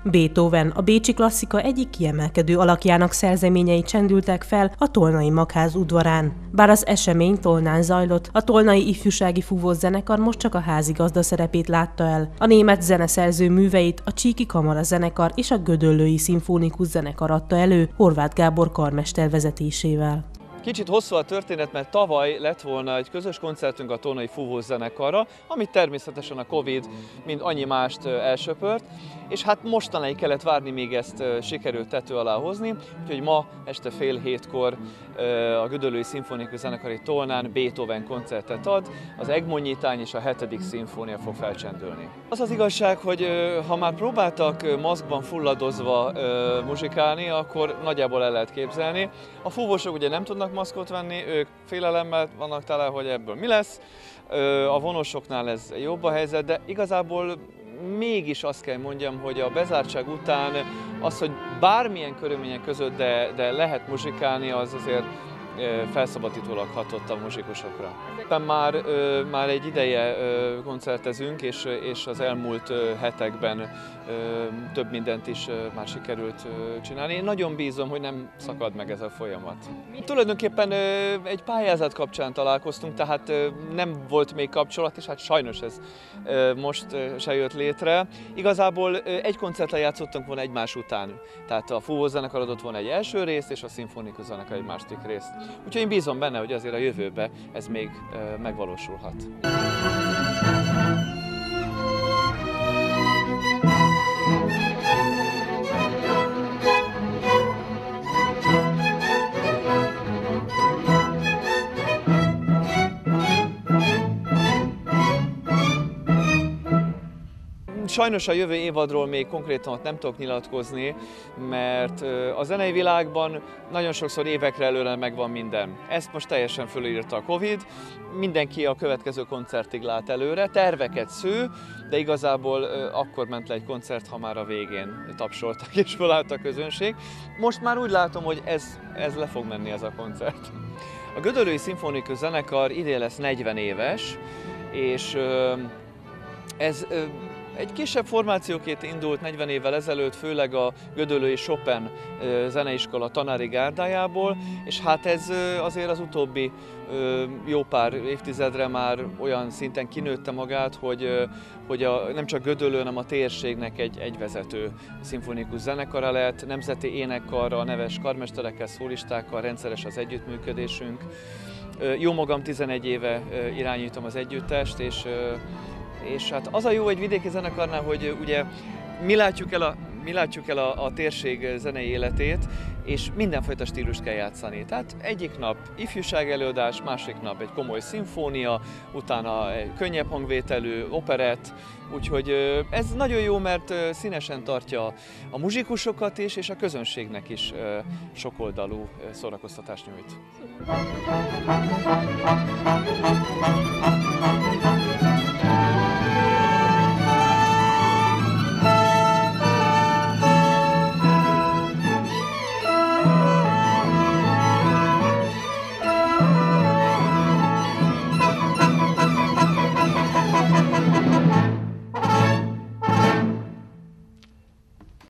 Beethoven, a bécsi klasszika egyik kiemelkedő alakjának szerzeményei csendültek fel a Tolnai Magház udvarán. Bár az esemény Tolnán zajlott, a Tolnai Ifjúsági Fúvószenekar most csak a házigazda szerepét látta el. A német zeneszerző műveit a Csíki Kamara Zenekar és a Gödöllői Szimfonikus Zenekar adta elő Horváth Gábor karmester vezetésével. Kicsit hosszú a történet, mert tavaly lett volna egy közös koncertünk a Tolnai Fúvószenekarra, amit természetesen a Covid mind annyi mást elsöpört, és hát mostanáig kellett várni, míg ezt sikerült tető alá hozni, úgyhogy ma este fél hétkor a Gödöllői Szimfonikus Zenekari Tolnán Beethoven koncertet ad, az Egmond-nyitány és a 7. szimfónia fog felcsendülni. Az az igazság, hogy ha már próbáltak maszkban fulladozva muzsikálni, akkor nagyjából el lehet képzelni. A fúvósok ugye nem tudnak maszkot venni, ők félelemmel vannak tele, hogy ebből mi lesz. A vonosoknál ez jobb a helyzet, de igazából mégis azt kell mondjam, hogy a bezártság után az, hogy bármilyen körülmények között, de lehet muzsikálni, az azért felszabadítólag hatott a muzsikusokra. Már egy ideje koncertezünk, és az elmúlt hetekben több mindent is már sikerült csinálni. Én nagyon bízom, hogy nem szakad meg ez a folyamat. Tulajdonképpen egy pályázat kapcsán találkoztunk, tehát nem volt még kapcsolat, és hát sajnos ez most se jött létre. Igazából egy koncertre játszottunk volna egymás után, tehát a fúvószenekar adott volna egy első részt, és a szimfonikus zenekar egy második részt. Úgyhogy én bízom benne, hogy azért a jövőben ez még megvalósulhat. Sajnos a jövő évadról még konkrétan nem tudok nyilatkozni, mert a zenei világban nagyon sokszor évekre előre megvan minden. Ezt most teljesen fölírta a Covid, mindenki a következő koncertig lát előre, terveket sző, de igazából akkor ment le egy koncert, ha már a végén tapsoltak és fölállt a közönség. Most már úgy látom, hogy ez le fog menni ez a koncert. A Gödöllői Szimfonikus Zenekar idén lesz 40 éves, és ez egy kisebb formációként indult 40 évvel ezelőtt, főleg a Gödöllői Chopin zeneiskola tanári gárdájából, és hát ez azért az utóbbi jó pár évtizedre már olyan szinten kinőtte magát, hogy nem csak Gödöllő, hanem a térségnek egy vezető szimfonikus zenekara lett, nemzeti énekkarral, neves karmesterekkel, szólistákkal rendszeres az együttműködésünk. Jó magam 11 éve irányítom az együttest, és hát az a jó egy vidéki zenekarnál, hogy ugye mi látjuk el a térség zenei életét, és mindenfajta stílust kell játszani. Tehát egyik nap ifjúság előadás, másik nap egy komoly szimfónia, utána egy könnyebb hangvételű operett, úgyhogy ez nagyon jó, mert színesen tartja a muzsikusokat is, és a közönségnek is sokoldalú szórakoztatást nyújt.